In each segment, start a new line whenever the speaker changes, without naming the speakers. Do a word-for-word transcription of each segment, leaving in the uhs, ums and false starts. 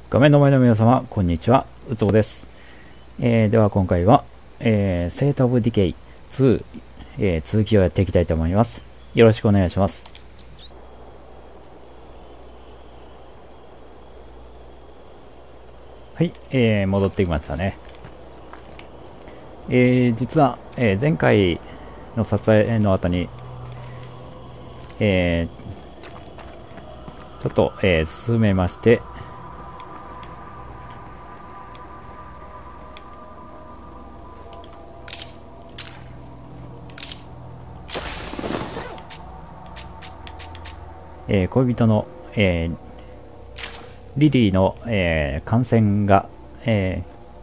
画面の前の皆様、こんにちは。うつぼです。えー、では今回は、えー、State of Decay ツー、えー、続きをやっていきたいと思います。よろしくお願いします。はい、えー、戻ってきましたね。えー、実は、えー、前回の撮影の後に、えー、ちょっと、えー、進めまして、えー、恋人の、えー、リリーの、えー、感染が、え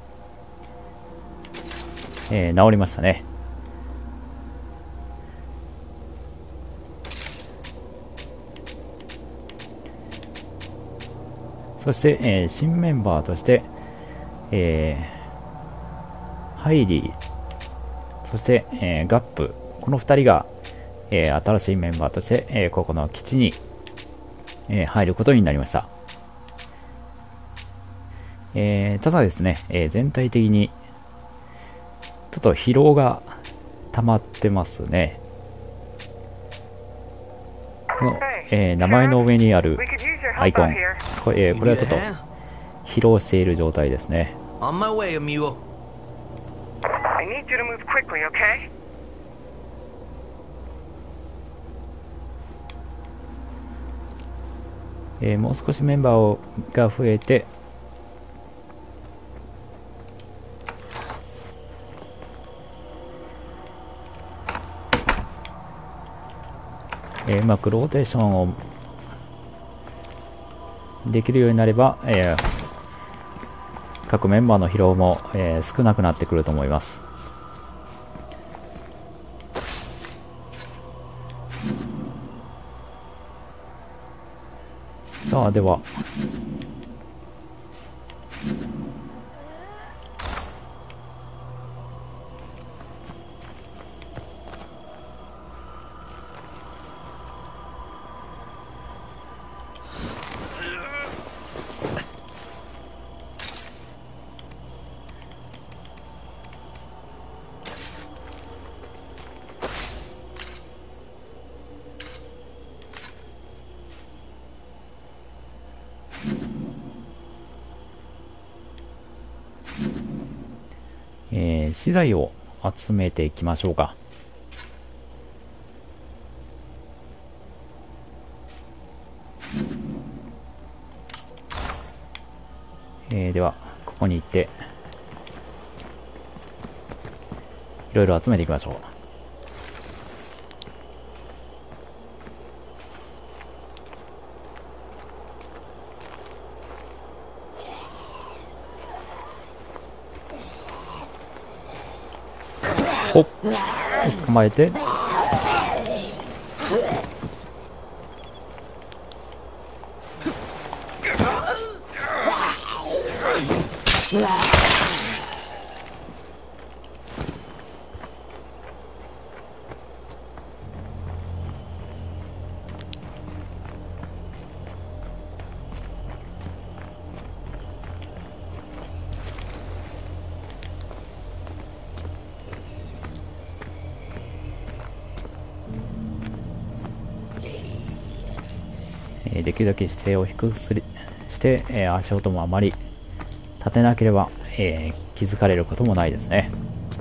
ーえー、治りましたね。そして、えー、新メンバーとして、えー、ハイリー、そして、えー、ガップ、このふたりが、えー、新しいメンバーとして、えー、ここの基地に、えー、入ることになりました。えー、ただですね、えー、全体的にちょっと疲労が溜まってますね。この、えー、名前の上にあるアイコン、これ、えー、これはちょっと疲労している状態ですね。えー、もう少しメンバーをが増えて、えー、うまくローテーションをできるようになれば、えー、各メンバーの疲労も、えー、少なくなってくると思います。さあ、ではえー、資材を集めていきましょうか。えー、ではここに行っていろいろ集めていきましょう。ほっ、捕まえて、えー、できるだけ姿勢を低くするして、えー、足音もあまり立てなければ、えー、気づかれることもないですね。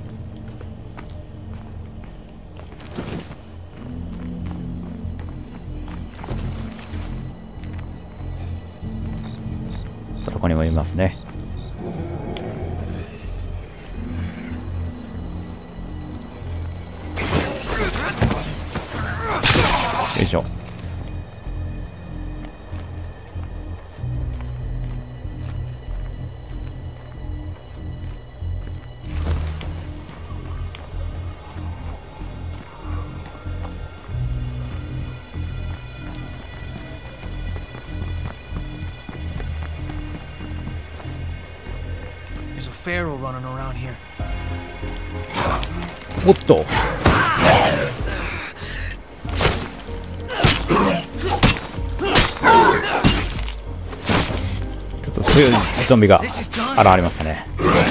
そこにもいますね。よいしょ。おっと、ちょっと強いゾンビが現れましたね。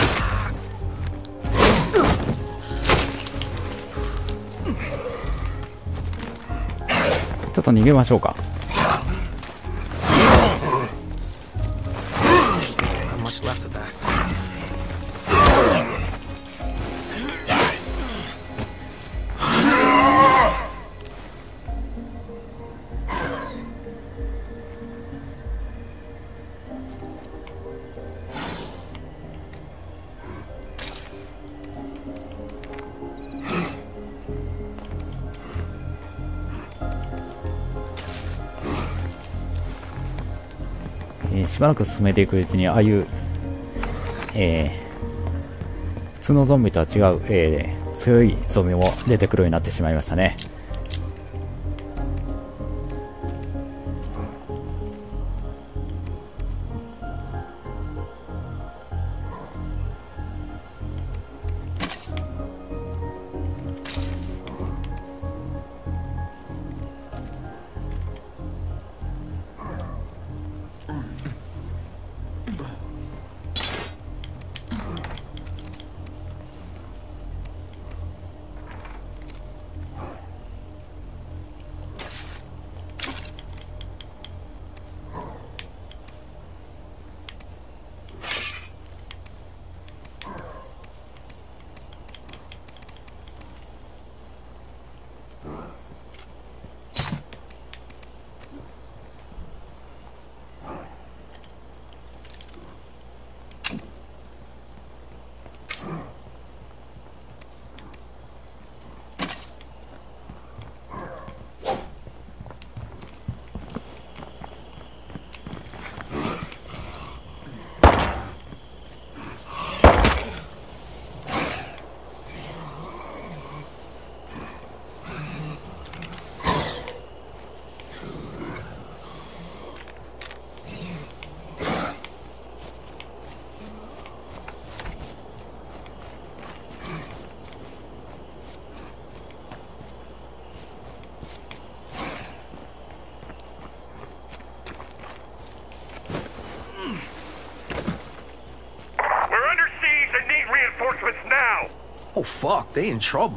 ちょっと逃げましょうか。えー、しばらく進めていくうちにああいう、えー、普通のゾンビとは違う、えー、強いゾンビも出てくるようになってしまいましたね。
Oh fuck, they in trouble.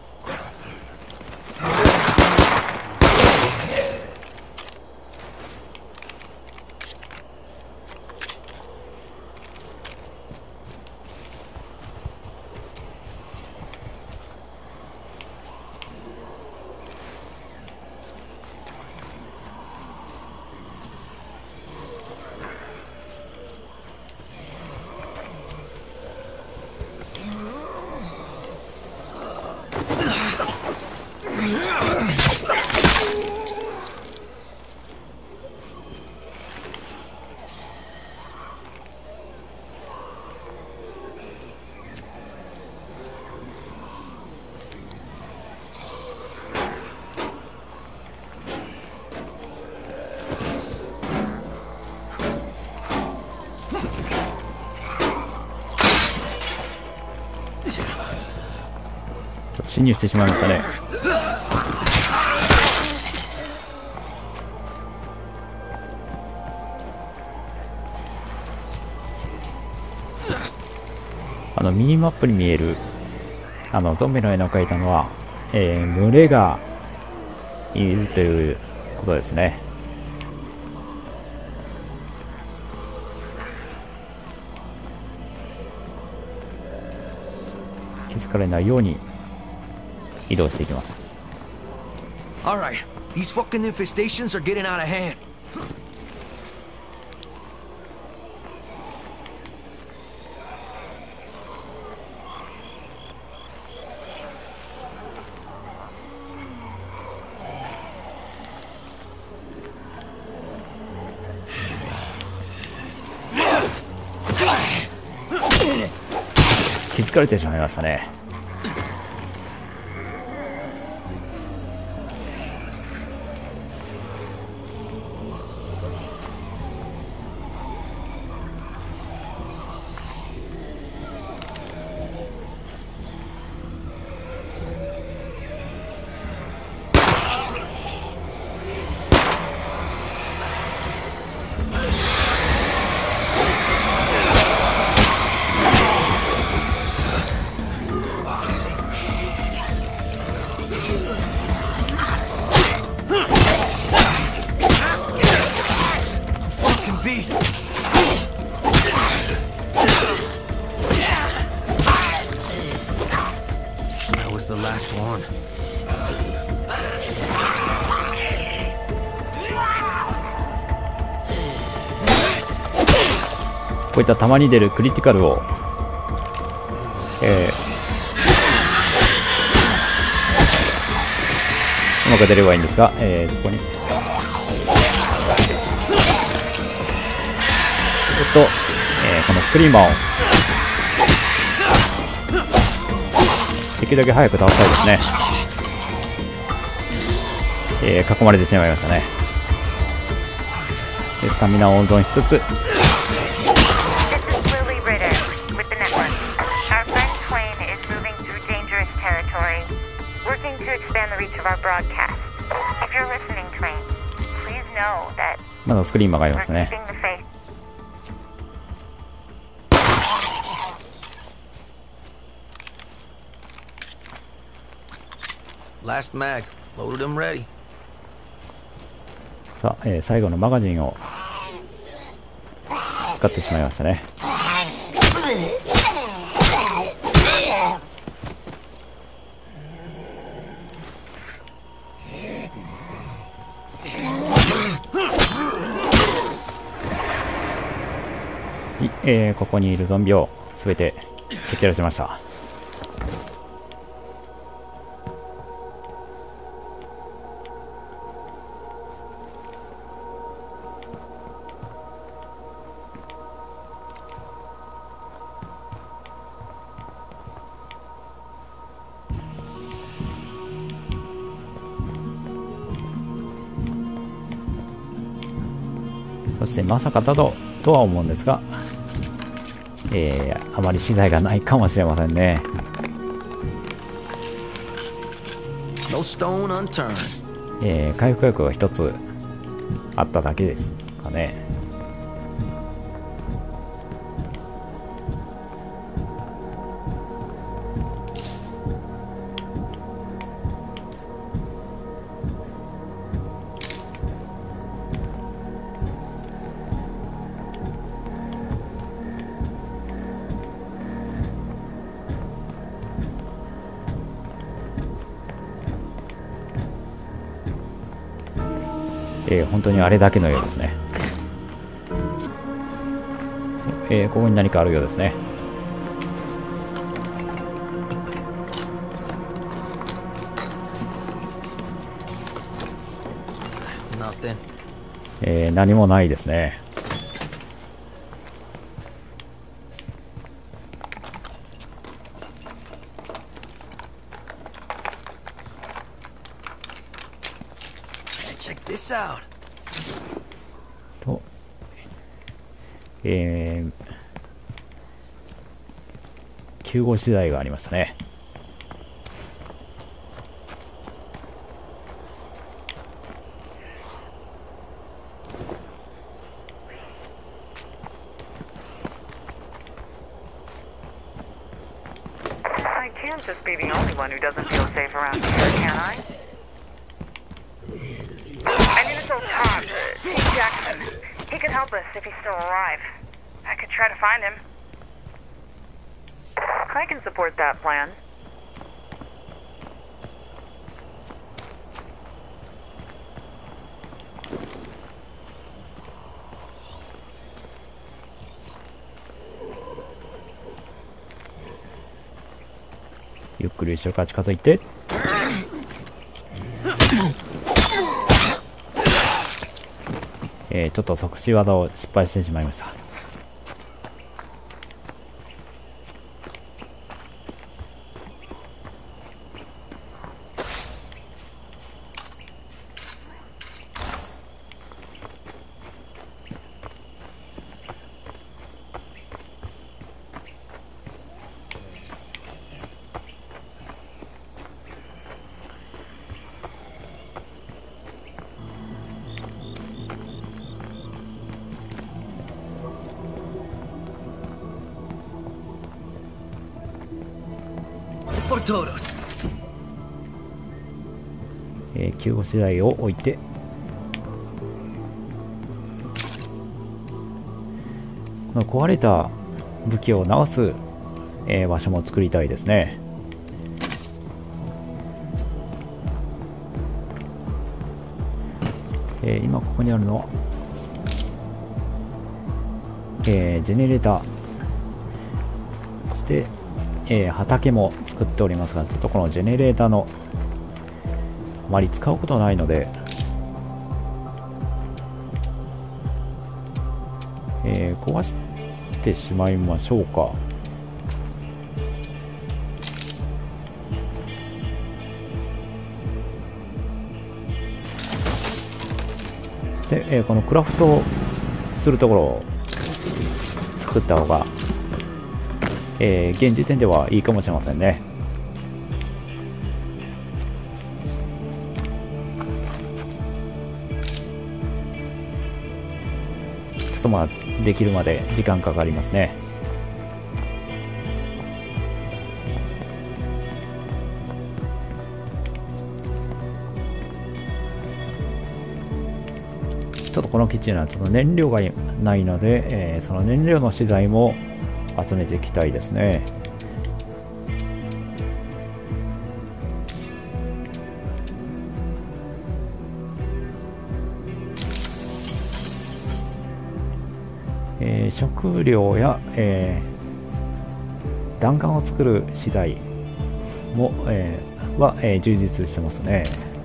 Yeah.
侵入してしまいましたね。あのミニマップに見えるあのゾンビの絵の描いたのは、えー、群れがいるということですね。気づかれないように移動していきます。
Alright, these fucking infestations are getting out of hand.
気づかれてしまいましたね。
be. That was the last one.
こういったたまに出るクリティカルを、えー、うまく出ればいいんですが、えー、そこにえっと、えー、このスクリーマーをできるだけ早く倒したいですね。えー、囲まれてしまいましたね。でスタミナを温存しつつ、まだスクリーマーがありますね。
Last mag. Loaded them ready.
さあ、えー、最後のマガジンを使ってしまいましたね。えー、ここにいるゾンビをすべて蹴散らしました。そしてまさかだととは思うんですが、えー、あまり資材がないかもしれませんね。
No stone unturned.
えー、回復薬が一つあっただけですかね。えー、本当にあれだけのようですね。えー、ここに何かあるようですね。えー、何もないですね。と、えー、救護資材がありますね。
I can't just be the only one who doesn't feel safe around here, can I? I need to tell Todd, Steve Jackson. He could help us if he's still alive. I could try to find him. I can support that plan.
ゆっくり後ろから近づいて、えー、ちょっと即死技を失敗してしまいました。えー、救護資材を置いて、 壊れた武器を直す、えー、場所も作りたいですね。えー、今ここにあるのは、えー、ジェネレーター、そして、えー、畑も作っておりますが、ちょっとこのジェネレーターのあまり使うことないので、えー、壊してしまいましょうか。で、えー、このクラフトするところを作った方が、えー、現時点ではいいかもしれませんね。ちょっとまあできるまで時間かかりますね。ちょっとこの基地にはちょっと燃料がないので、えー、その燃料の資材も集めていきたいですね。えー、食料や、えー、弾丸を作る資材も、えー、は、えー、充実してますね。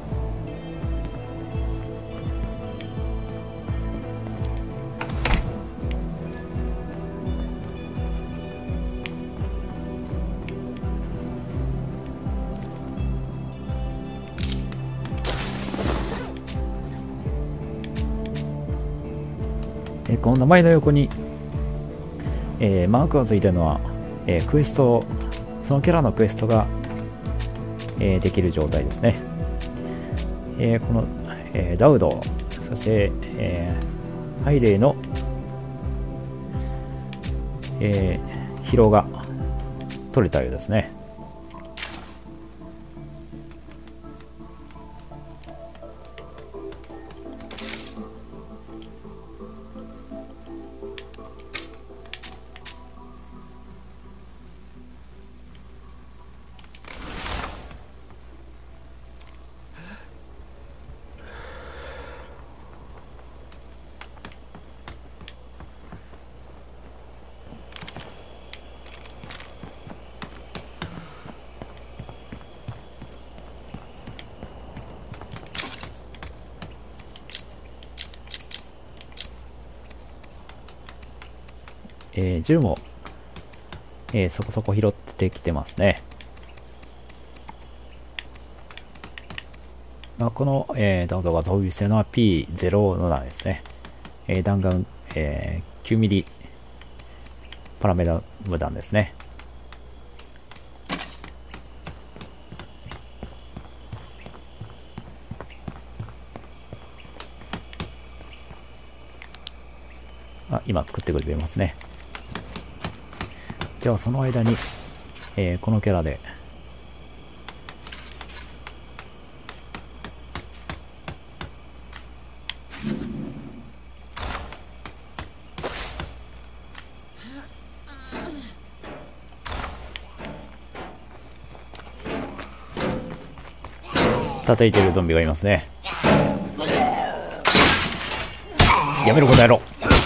この名前の横に、えー、マークがついてるのは、えー、クエスト、そのキャラのクエストが、えー、できる状態ですね。えー、この、えー、ダウド、そして、えー、ハイレイの、えー、疲労が取れたようですね。えー、銃も、えー、そこそこ拾ってきてますね。まあ、この、えー、ダウドが装備しているのは ピーゼロなな ですね。えー、弾丸、えー、きゅうミリパラメダム弾ですね。あ、今作ってくれてますね。ではその間に、えー、このキャラで叩いてるゾンビがいますね。やめろこの野郎。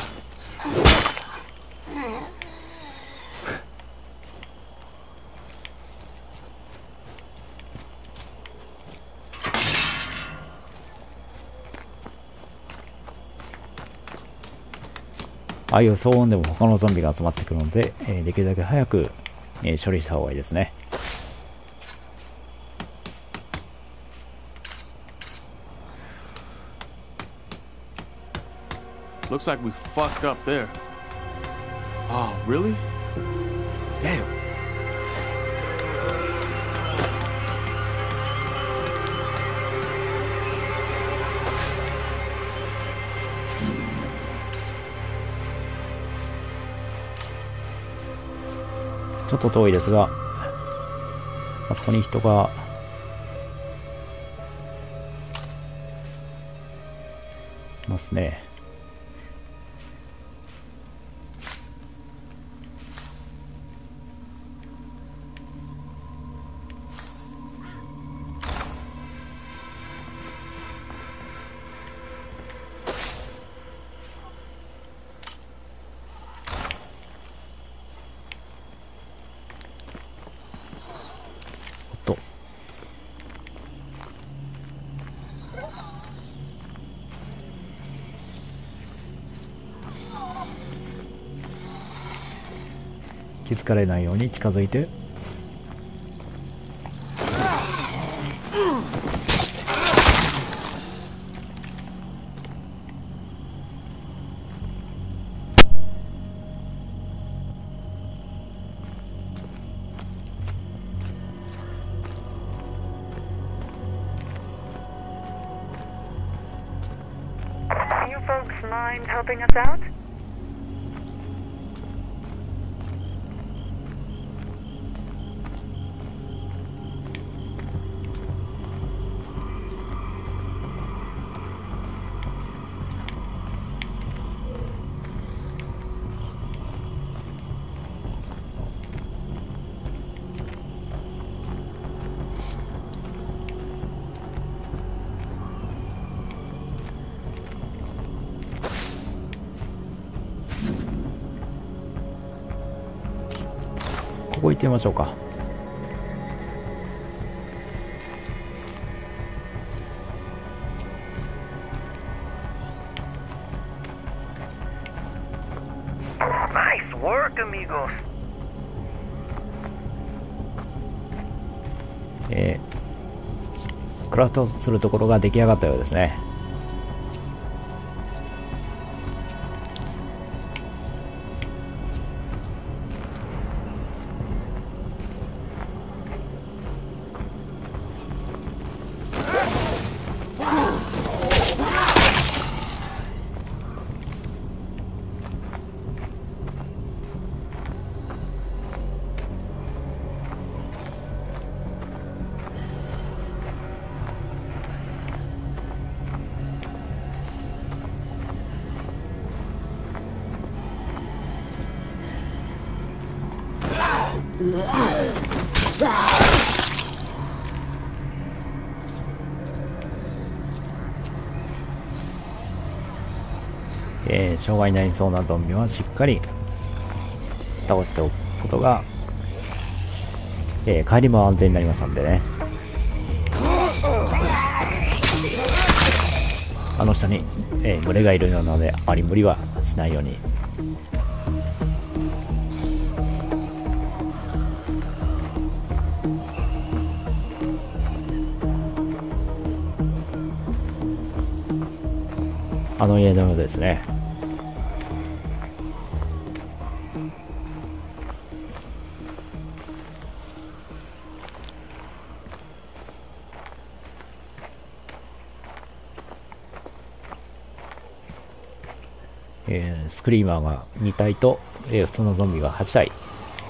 ああいう騒音でも他のゾンビが集まってくるので、えー、できるだけ早く、えー、処理した方がいいですね。
Looks like we fucked up there. Oh, really? Damn.
ちょっと遠いですが、あそこに人がいますね。 気づかれないように近づいて、
You folks mind helping us out?
ここ行ってみましょうか。
Nice work, amigos.
えー、クラフトするところが出来上がったようですね。えー、障害になりそうなゾンビはしっかり倒しておくことが、えー、帰りも安全になりますのでね。あの下に、えー、群れがいるのであまり無理はしないように。あの家のようですね。えー、スクリーマーがに体と、えー、普通のゾンビがはち体。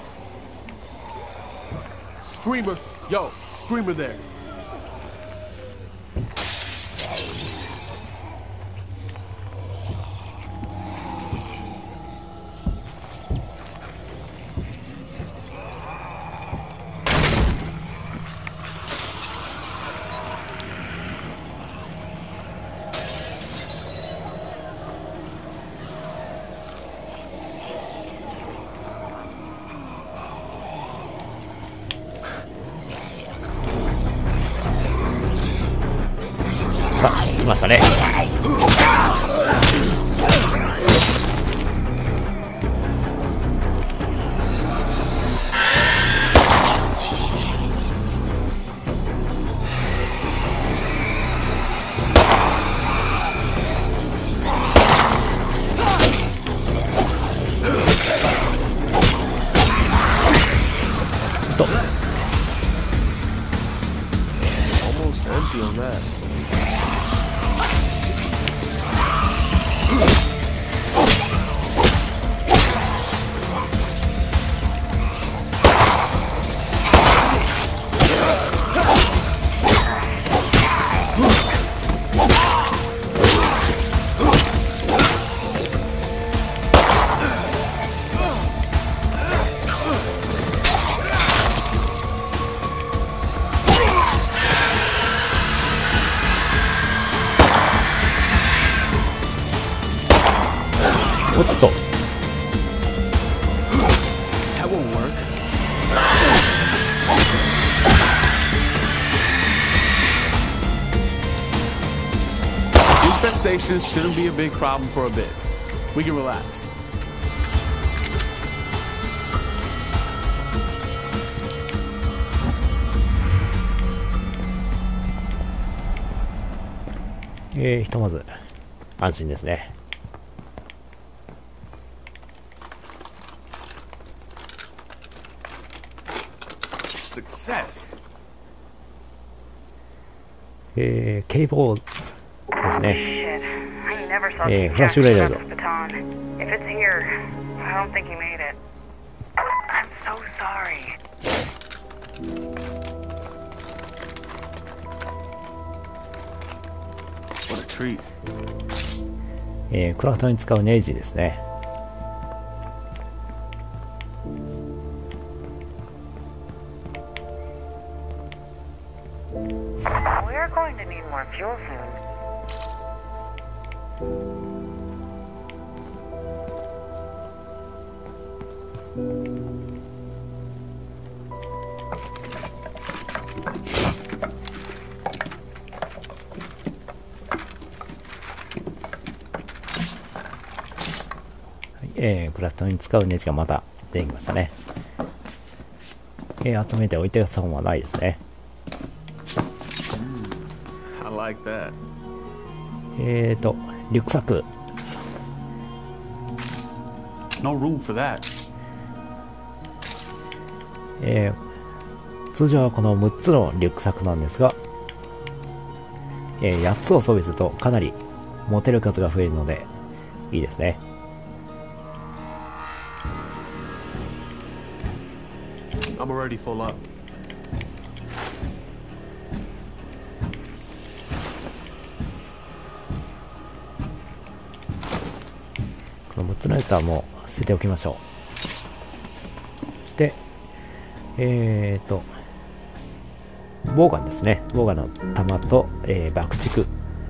Screamer, yo, Screamer there.
さあ来ましたね。と
Almost empty on that.
おっと
That won't work. Infestations shouldn't be a big problem for a bit. We can relax.
えー、ひとまず安心ですね。
Success.
えー、警棒ですね。
Shit. I never saw
Eh,
Chief
flash
Jackson
radar.
grab his baton. If it's here, I don't think he made it. I'm so sorry.
What a treat.
えー、クラフトに使うネイジですね。
We're going to need more fuel soon.
はい、えー、クラフトに使うネジがまた出てきましたね。えー、集めておいて損はないですね。
I like that.
えーと、リュックサック。
No room for that.
えー、通常はこのむっつのリュックサックなんですが、えー、やっつを装備するとかなり持てる数が増えるのでいいですね。
I'm already full up.
このむっつのやつはもう捨てておきましょう。そしてえーとボウガンですね。ボウガンの弾と、えー、爆竹。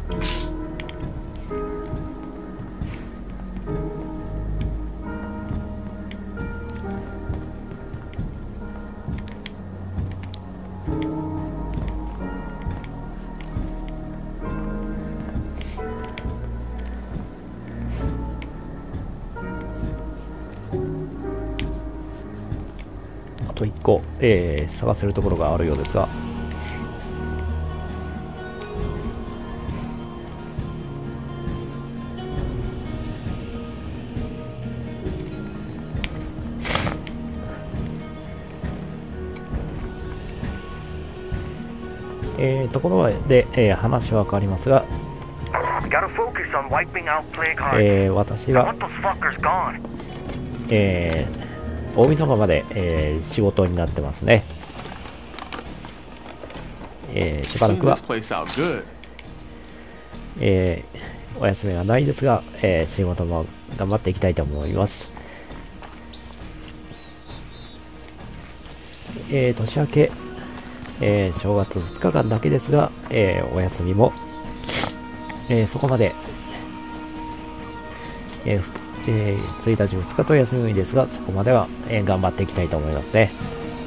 あといっこ、えー、探せるところがあるようですが、えー、ところで、えー、話は変わりますが、
Gotta focus on wiping out plague hearts.
えー、私
I
は
want those fuckers gone.
えー、大晦日まで、えー、仕事になってますね。えー、しばら
Clean
くは
this、place out good.
えー、お休みはないですが、えー、仕事も頑張っていきたいと思います。えー、年明け、えー、正月ふつかかんだけですが、えー、お休みも、えー、そこまで、えーふえー、ついたちふつかと休みですが、そこまでは、えー、頑張っていきたいと思いますね。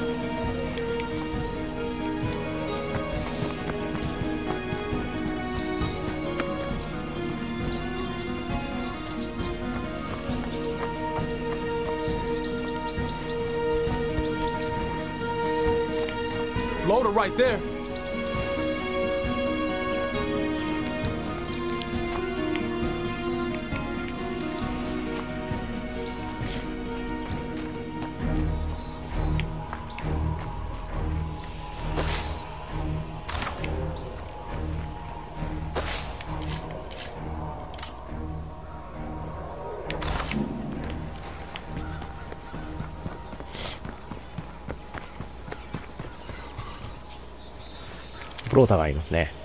Loader right there.
Plotter プローターがいますね。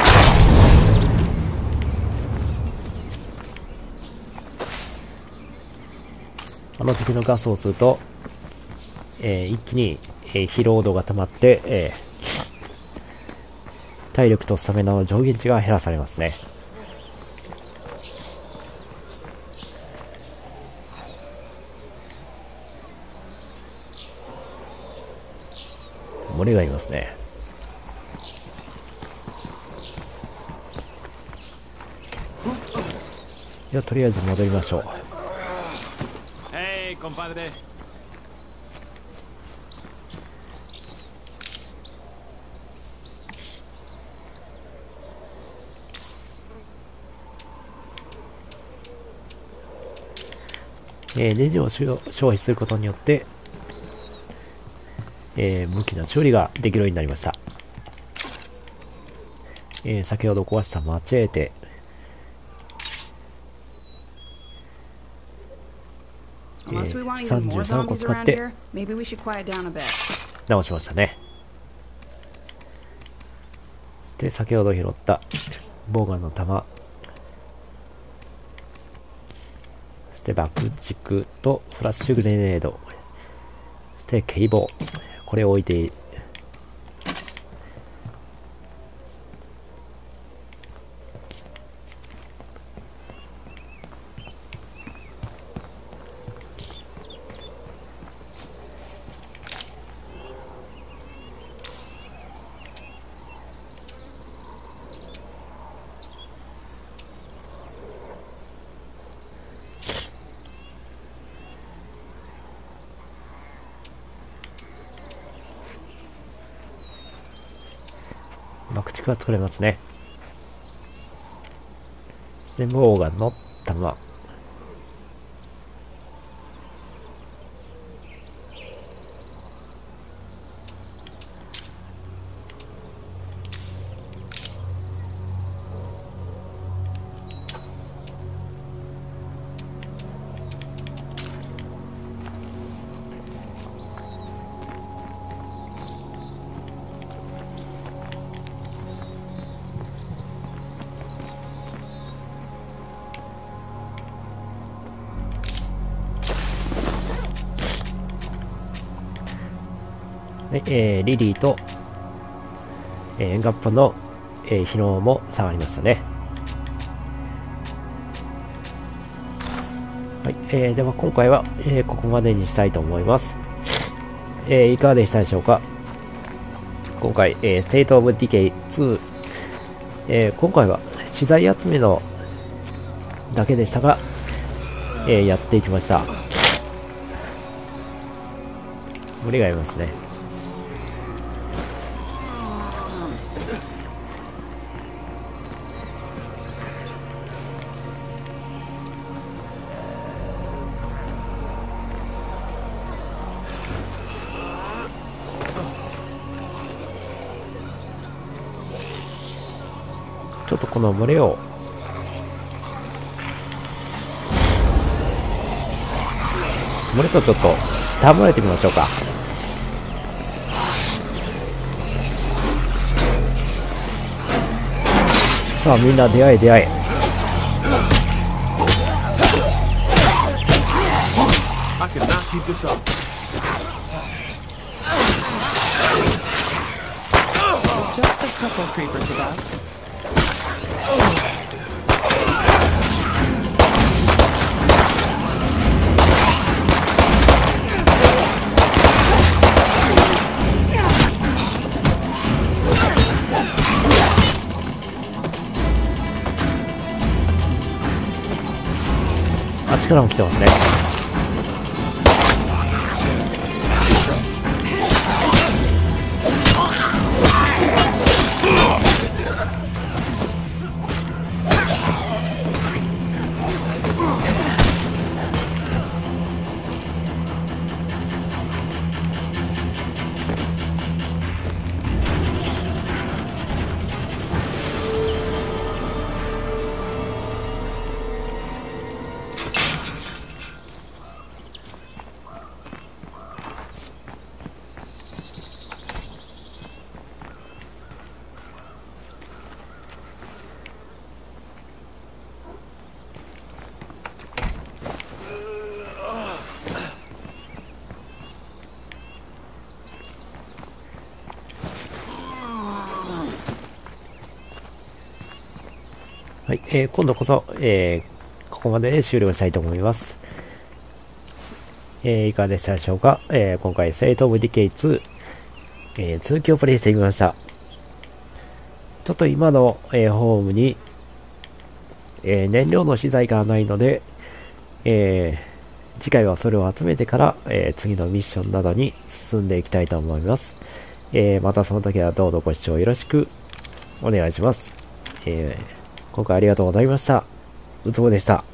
あの敵のガスを吸うと、えー、一気に、えー、疲労度が溜まって、えー、体力とスタミナの上限値が減らされますね。森がいますね。ではとりあえず戻りましょう。
Hey, compadre.
えー、ネジを消費することによって、えー、武器の修理ができるようになりました。えー、先ほど壊したマチェーテ、えー、さんじゅうさんこ使って直しましたね。で、先ほど拾ったボウガンの弾、そして爆竹とフラッシュグレネード、そして警棒、これを置いて爆竹が作れますね。全部オーガンの弾。で、えー、リリーと、えー、ガッパの、えー、疲労も下がりましたね。はい、えー、では今回は、えー、ここまでにしたいと思います。えー、いかがでしたでしょうか。今回、えー、State of Decay ツー、えー、今回は資材集めのだけでしたが、えー、やっていきました。無理がありますね。ちょっとこの群れを群れとちょっと戯れてみましょうか。さあみんな出会え出会え。
I cannot keep this up.
Just a couple creepers about.
あっちからも来てますね。はい、えー、今度こそ、えー、ここまでで終了したいと思います。えー、いかがでしたでしょうか。えー、今回、State of Decay ツー、えー、続きをプレイしてみました。ちょっと今の、えー、ホームに、えー、燃料の資材がないので、えー、次回はそれを集めてから、えー、次のミッションなどに進んでいきたいと思います。えー、またその時はどうぞご視聴よろしくお願いします。えー今回ありがとうございました。うつぼでした。